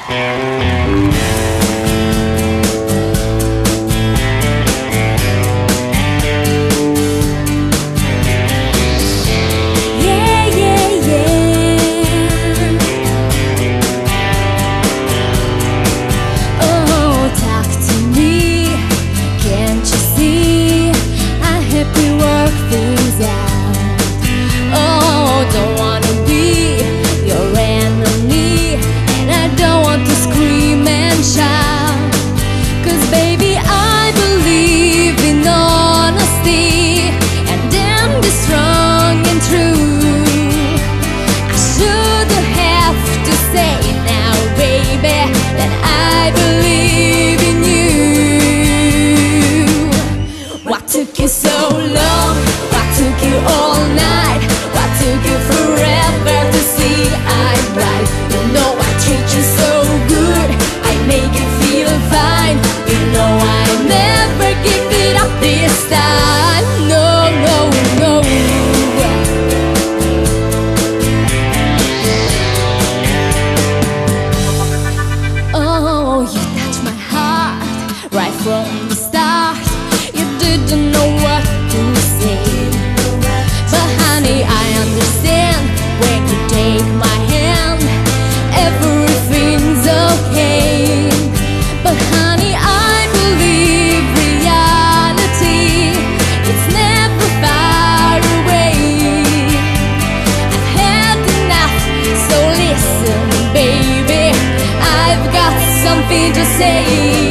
From the start, you didn't know what to say. But honey, I understand when you take my hand, everything's okay. But honey, I believe reality, it's never far away. I've had enough, so listen, baby, I've got something to say.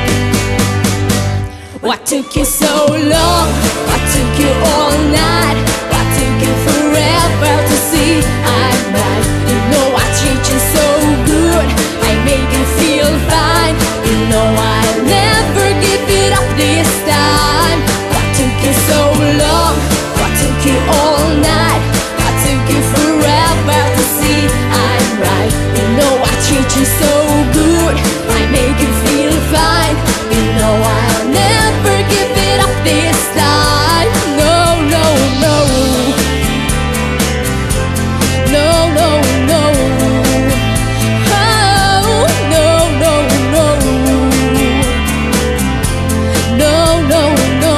What took you so long? What took you all night? What took you forever to see I'm right? You know I treat you so good, I make you feel fine. You know I'll never give it up this time. What took you so long? What took you all night? What took you forever to see I'm right? You know I treat you so good, I make you feel fine. You know I'll never give it up this time. No, no, no. No, no, no. Oh, no, no, no. No, no, no.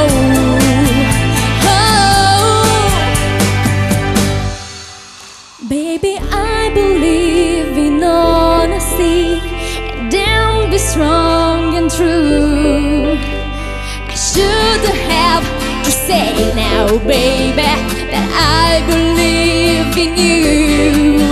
Oh. Baby, I believe in honesty, and then be strong and true. I should have to say now, baby, that I believe in you.